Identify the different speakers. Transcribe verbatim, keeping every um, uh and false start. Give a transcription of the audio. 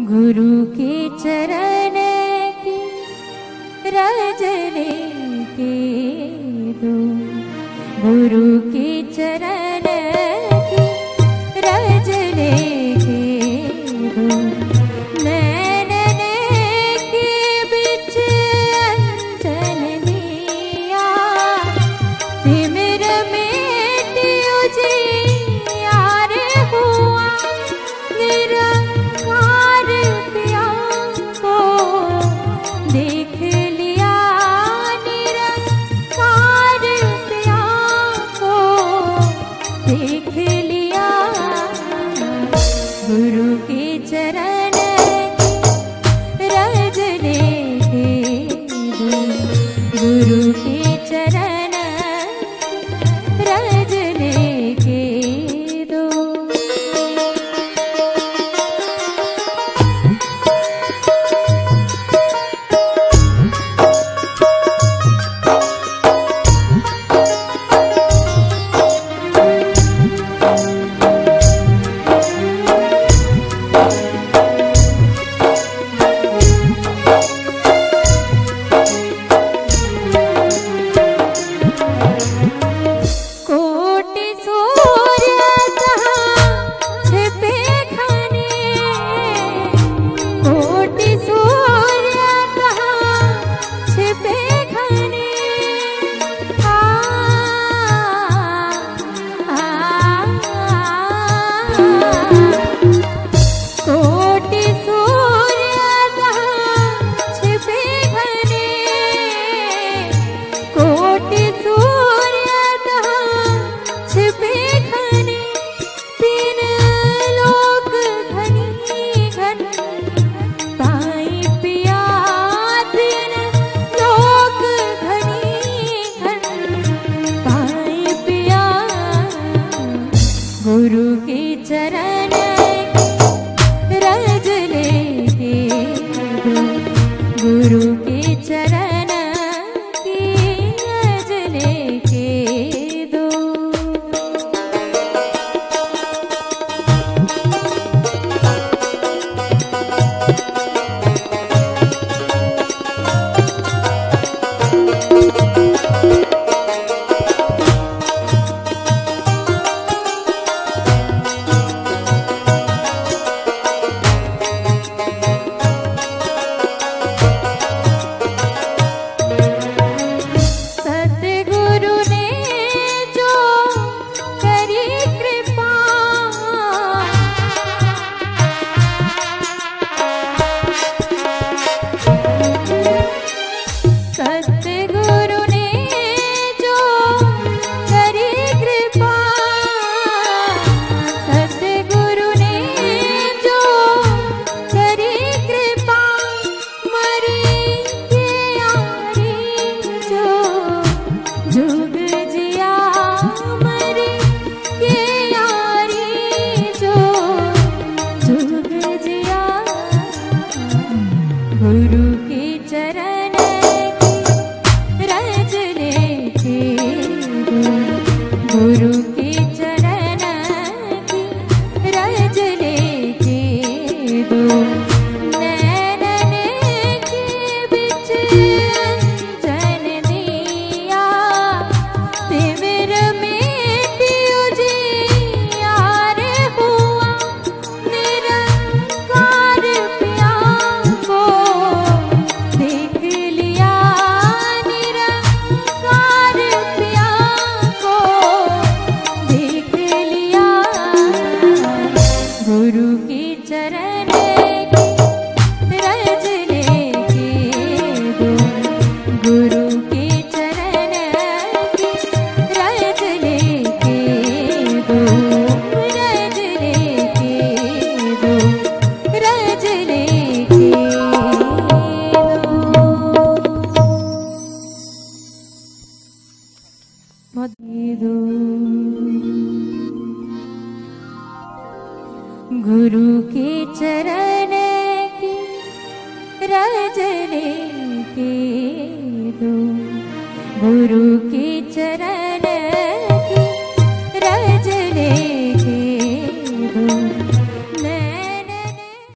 Speaker 1: गुरु के चरण की रज लेके दो, गुरु के चरण की रज लेके दो। नैनन के बिच अंजन दिया, तिमिर मेट उजियार हुआ। निरंकार पिया को देख लिया, निरंकार पिया को देख लिया। गुरु के चरण की रज लेके दो, गुरु के चरण रज लेके दो। कोटि सूर्य कहाँ छिपे घने, कोटि सूर्य कहाँ छिपे घने। आ, आ, कोटि सूर्य कहाँ छिपे घने, कोटि सूर्य छिपे घने। तीन लोक घनी घन पाई पिया, तीन लोक घनी घन पाई पिया। गुरु के चरण रज लेके दो, गुरु के चरण की रज लेके दो। सतगुरु ने जो करी कृपा, सतगुरु ने जो करी कृपा, सतगुरु ने जो करी कृपा। मरी के यारी जो जुग जिया, मरी के यारी जो जुग जिया। गुरु के चरण की रज लेके दो, गुरु के चरण की रज लेके दो। नैनन के बिच अंजन दिया, तिमिर मेट उजियार हुआ। निरंकार पिया को देख लिया, निरंकार पिया को देख लिया। गुरु के चरण की रज लेके दो, गुरु के चरण की रज लेके दो, रज लेके दो, रज लेके दो। दो गुरु के चरण की रज लेके दो, गुरु के चरण की रज लेके दो।